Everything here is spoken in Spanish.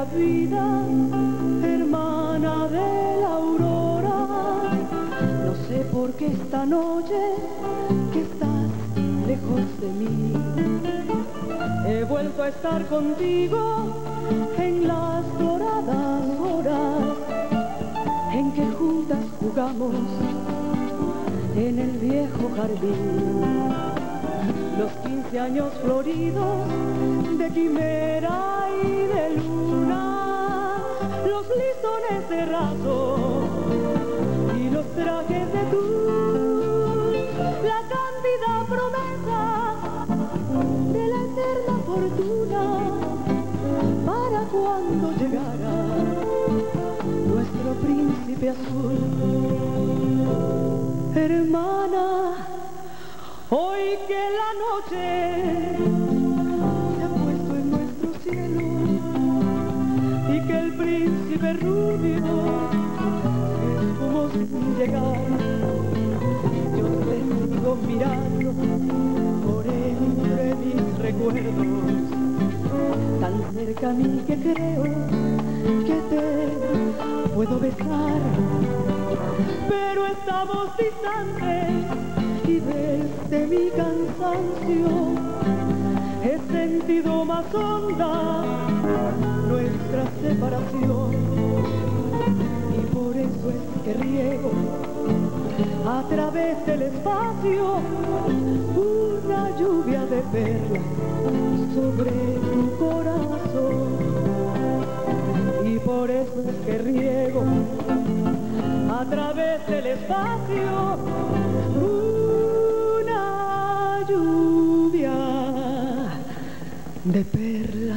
vida, hermana de la aurora. No sé por qué esta noche que estás lejos de mí, he vuelto a estar contigo en las doradas horas en que juntas jugamos en el viejo jardín. Los 15 años floridos de quimera y de luna, los listones de raso y los trajes de tul, la cándida promesa de la eterna fortuna para cuando llegara nuestro príncipe azul. Hermana, hoy que la noche se ha puesto en nuestro cielo y que el príncipe rubio se esfumó sin llegar, yo te sigo mirando por entre mis recuerdos, tan cerca a mí que creo que te puedo besar, pero estamos distantes y desde mi cansancio he sentido más honda nuestra separación, y por eso es que riego a través del espacio una lluvia de perlas sobre tu corazón, y por eso es que riego a través del espacio una lluvia de perlas.